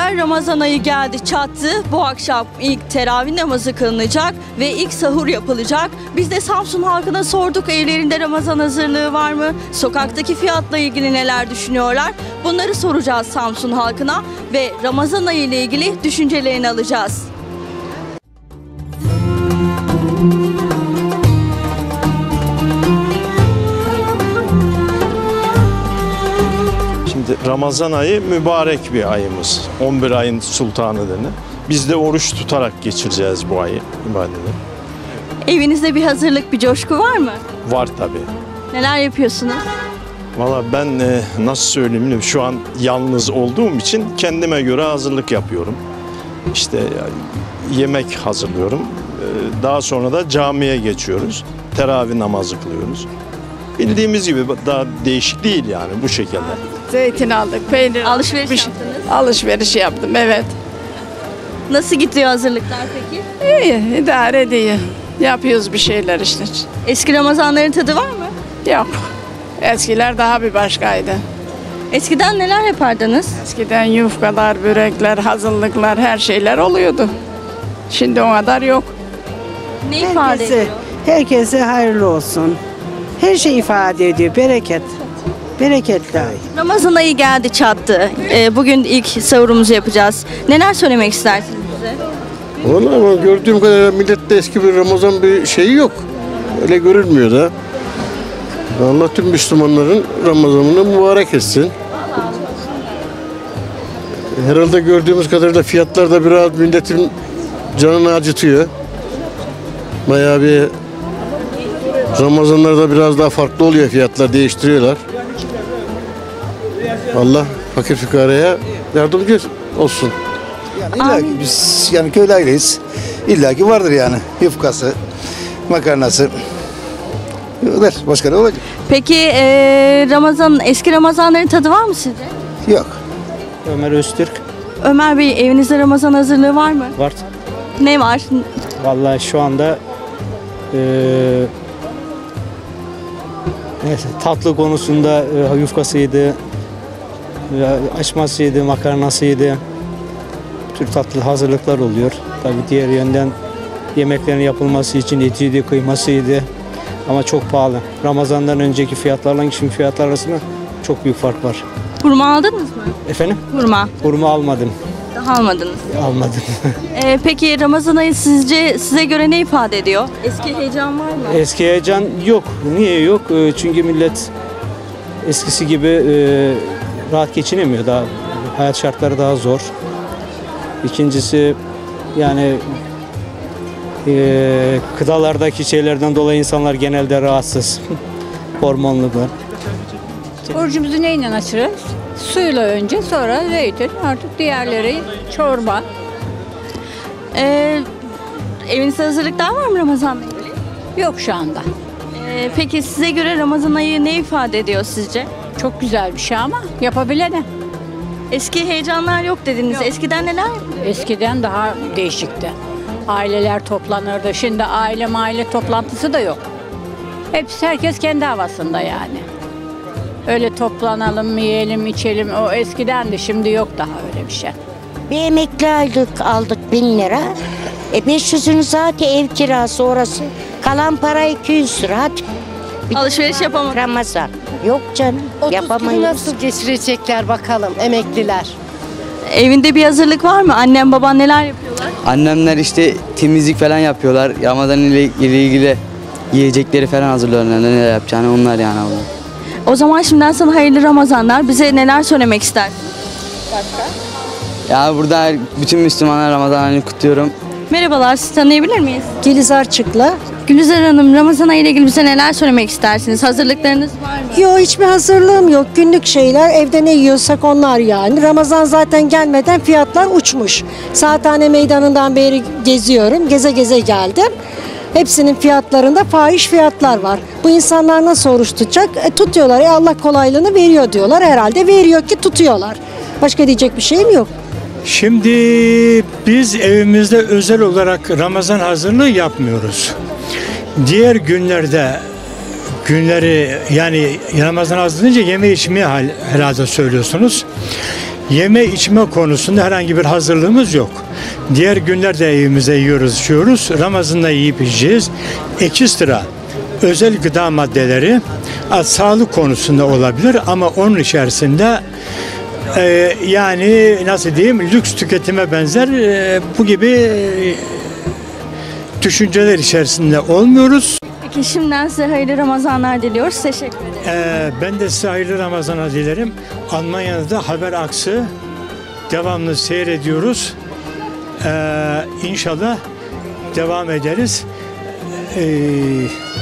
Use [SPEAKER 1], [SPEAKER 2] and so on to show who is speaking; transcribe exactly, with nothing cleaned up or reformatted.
[SPEAKER 1] seyirciler, Ramazan ayı geldi çattı. Bu akşam ilk teravih namazı kılınacak ve ilk sahur yapılacak. Biz de Samsun halkına sorduk, evlerinde Ramazan hazırlığı var mı? Sokaktaki fiyatla ilgili neler düşünüyorlar? Bunları soracağız Samsun halkına ve Ramazan ayı ile ilgili düşüncelerini alacağız.
[SPEAKER 2] Şimdi Ramazan ayı mübarek bir ayımız. on bir ayın sultanı denir. Biz de oruç tutarak geçireceğiz bu ayı, ibadeti.
[SPEAKER 1] Evinizde bir hazırlık, bir coşku var mı?
[SPEAKER 2] Var tabii.
[SPEAKER 1] Neler yapıyorsunuz?
[SPEAKER 2] Valla ben e, nasıl söyleyeyim bilmiyorum. Şu an yalnız olduğum için kendime göre hazırlık yapıyorum. İşte e, yemek hazırlıyorum. E, daha sonra da camiye geçiyoruz. Teravih namazı kılıyoruz. Bildiğimiz gibi daha değişik değil yani bu şekilde.
[SPEAKER 3] Zeytin aldık, peynir
[SPEAKER 1] Alışveriş
[SPEAKER 3] aldık.
[SPEAKER 1] yaptınız.
[SPEAKER 3] Alışveriş yaptım, evet.
[SPEAKER 1] Nasıl gidiyor hazırlıklar peki?
[SPEAKER 3] İyi, idare ediyor. Yapıyoruz bir şeyler işte.
[SPEAKER 1] Eski Ramazanların tadı var mı?
[SPEAKER 3] Yok. Eskiler daha bir başkaydı.
[SPEAKER 1] Eskiden neler yapardınız?
[SPEAKER 3] Eskiden yufkalar, börekler, hazırlıklar, her şeyler oluyordu. Şimdi o kadar yok.
[SPEAKER 1] Ne ifade
[SPEAKER 4] Herkese,
[SPEAKER 1] ediyor?
[SPEAKER 4] herkese hayırlı olsun. Her şey ifade ediyor. Bereket. Bereketli ay.
[SPEAKER 1] Ramazan ayı geldi çattı. Ee, bugün ilk sahurumuzu yapacağız. Neler söylemek istersiniz bize?
[SPEAKER 5] Vallahi ama gördüğüm kadarıyla millette eski bir Ramazan bir şeyi yok. Öyle görülmüyor da. Allah tüm Müslümanların Ramazan'ını mübarek etsin. Herhalde gördüğümüz kadarıyla fiyatlar da biraz milletin canını acıtıyor. Bayağı bir Ramazanlarda biraz daha farklı oluyor, fiyatlar değiştiriyorlar. Allah fakir fukaraya yardımcı olsun.
[SPEAKER 6] Yani illa ki biz yani köylü aileyiz. İlla ki vardır yani. Yufkası, makarnası. Öder. Başka ne olacak?
[SPEAKER 1] Peki ee, Ramazan, eski Ramazanların tadı var mı sizce?
[SPEAKER 6] Yok.
[SPEAKER 7] Ömer Öztürk
[SPEAKER 1] Ömer Bey, evinizde Ramazan hazırlığı var mı?
[SPEAKER 7] var.
[SPEAKER 1] Ne var?
[SPEAKER 7] Vallahi şu anda eee, neyse, tatlı konusunda e, yufkasıydı, e, açmasıydı, makarnasıydı. Bu tür tatlı hazırlıklar oluyor. Tabii diğer yönden yemeklerin yapılması için etiydi, kıymasıydı. Ama çok pahalı. Ramazan'dan önceki fiyatlarla şimdi fiyatlar arasında çok büyük fark var.
[SPEAKER 1] Hurma aldınız mı?
[SPEAKER 7] Efendim?
[SPEAKER 1] Hurma.
[SPEAKER 7] Hurma almadım.
[SPEAKER 1] Daha almadınız.
[SPEAKER 7] Almadım.
[SPEAKER 1] Ee, peki Ramazan ayı sizce size göre ne ifade ediyor? Eski heyecan var mı?
[SPEAKER 7] Eski heyecan yok. Niye yok? Ee, Çünkü millet eskisi gibi e, rahat geçinemiyor. Daha hayat şartları daha zor. İkincisi yani e, gıdalardaki şeylerden dolayı insanlar genelde rahatsız. Hormonlular.
[SPEAKER 8] Orucumuzu neyle açarız? Suyla önce, sonra zeytin, artık diğerleri çorba.
[SPEAKER 1] Ee, evinizde hazırlıklar var mı Ramazan'la ilgili?
[SPEAKER 8] Yok şu anda.
[SPEAKER 1] Ee, peki size göre Ramazan ayı ne ifade ediyor sizce?
[SPEAKER 8] Çok güzel bir şey ama yapabilene.
[SPEAKER 1] Eski heyecanlar yok dediniz. Eskiden neler yapılıyor?
[SPEAKER 8] Eskiden daha değişikti. Aileler toplanırdı. Şimdi aile mahalle toplantısı da yok. Hepsi herkes kendi havasında yani. Öyle toplanalım, yiyelim, içelim. O eskidendi. Şimdi yok daha öyle bir şey.
[SPEAKER 9] Bir emekli aylık aldık bin lira. E beş yüzünü zaten ev kirası orası. Kalan para iki yüz lira. Hadi.
[SPEAKER 1] Alışveriş yapamadım.
[SPEAKER 9] Ramazan. Yok canım. Yapamayız.
[SPEAKER 10] Nasıl geçirecekler bakalım emekliler?
[SPEAKER 1] Evinde bir hazırlık var mı? Annem baban neler yapıyorlar?
[SPEAKER 11] Annemler işte temizlik falan yapıyorlar. Ramazan ile ilgili yiyecekleri falan hazırlıyorlar. Neler yapacağını onlar yani.
[SPEAKER 1] O zaman şimdiden sana hayırlı Ramazanlar. Bize neler söylemek istersin? Başka?
[SPEAKER 11] Ya burada bütün Müslümanlar Ramazan ayını kutluyorum.
[SPEAKER 1] Merhabalar, sizi tanıyabilir miyiz?
[SPEAKER 4] Gülizar Çıkla.
[SPEAKER 1] Gülizar Hanım, Ramazan ayı ile ilgili bize neler söylemek istersiniz? Hazırlıklarınız var mı?
[SPEAKER 4] Yok, hiçbir hazırlığım yok. Günlük şeyler. Evde ne yiyorsak onlar yani. Ramazan zaten gelmeden fiyatlar uçmuş. Saathane Meydanı'ndan beri geziyorum. Geze geze geldim. Hepsinin fiyatlarında fahiş fiyatlar var. Bu insanlar nasıl oruç tutacak? E, tutuyorlar. E, Allah kolaylığını veriyor diyorlar. Herhalde veriyor ki tutuyorlar. Başka diyecek bir şeyim yok.
[SPEAKER 12] Şimdi biz evimizde özel olarak Ramazan hazırlığı yapmıyoruz. Diğer günlerde günleri yani Ramazan hazırlayınca yeme içmeyi herhalde söylüyorsunuz. Yeme içme konusunda herhangi bir hazırlığımız yok. Diğer günlerde evimize yiyoruz, içiyoruz. Ramazan'da yiyip içeceğiz. Ekstra özel gıda maddeleri sağlık konusunda olabilir ama onun içerisinde e, yani nasıl diyeyim lüks tüketime benzer e, bu gibi e, düşünceler içerisinde olmuyoruz.
[SPEAKER 1] Peki şimdiden size hayırlı Ramazanlar diliyoruz. Teşekkür ederim.
[SPEAKER 12] Ee, ben de size hayırlı Ramazanlar dilerim. Almanya'da da haber aksı devamlı seyrediyoruz. Ee, İnşallah devam ederiz. Ee,